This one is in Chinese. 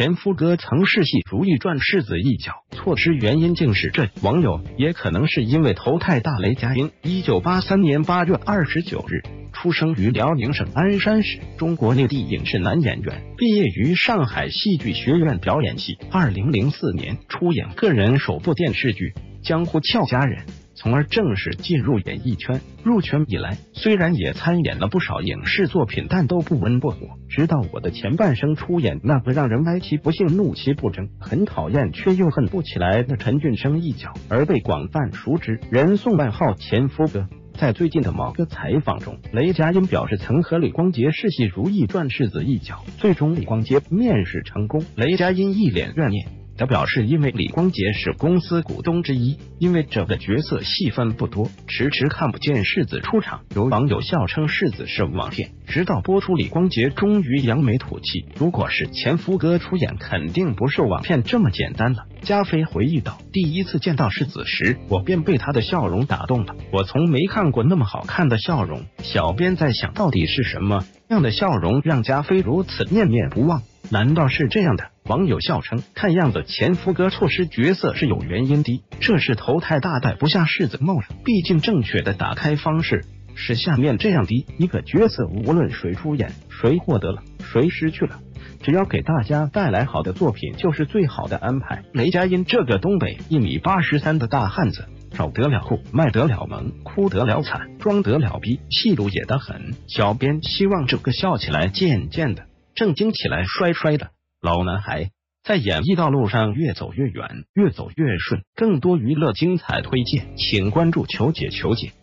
前夫哥曾世戏《如懿传》世子一角，错失原因竟是这。网友也可能是因为头太大。雷佳音1983年8月29日出生于辽宁省鞍山市，中国内地影视男演员，毕业于上海戏剧学院表演系。2004年出演个人首部电视剧《江湖俏佳人》，从而正式进入演艺圈。入圈以来，虽然也参演了不少影视作品，但都不温不火。直到我的前半生出演那个让人哀其不幸怒其不争，很讨厌却又恨不起来的陈俊生一角，而被广泛熟知，人送外号前夫哥。在最近的某个采访中，雷佳音表示曾和李光洁试戏《如懿传》世子一角，最终李光洁面试成功。雷佳音一脸怨念，他表示因为李光洁是公司股东之一，因为这个角色戏份不多，迟迟看不见世子出场。有网友笑称世子是网骗，直到播出李光洁终于扬眉吐气，如果是前夫哥出演，肯定不是网骗这么简单了。加菲回忆道，第一次见到世子时，我便被他的笑容打动了，我从没看过那么好看的笑容。小编在想，到底是什么样的笑容让加菲如此念念不忘？难道是这样的？网友笑称，看样子前夫哥错失角色是有原因的，这是头太大带不下世子梦了。毕竟正确的打开方式是下面这样的：一个角色无论谁出演，谁获得了，谁失去了，只要给大家带来好的作品，就是最好的安排。雷佳音这个东北1.83米的大汉子，找得了酷，卖得了萌，哭得了惨，装得了逼，戏路也得很。小编希望这个笑起来贱贱的，正经起来帅帅的老男孩在演艺道路上越走越远，越走越顺。更多娱乐精彩推荐，请关注求解求解。